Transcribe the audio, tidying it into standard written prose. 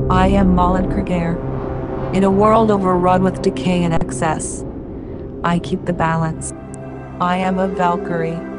I am Malin Krigarie. In a world overrun with decay and excess, I keep the balance. I am a Valkyrie.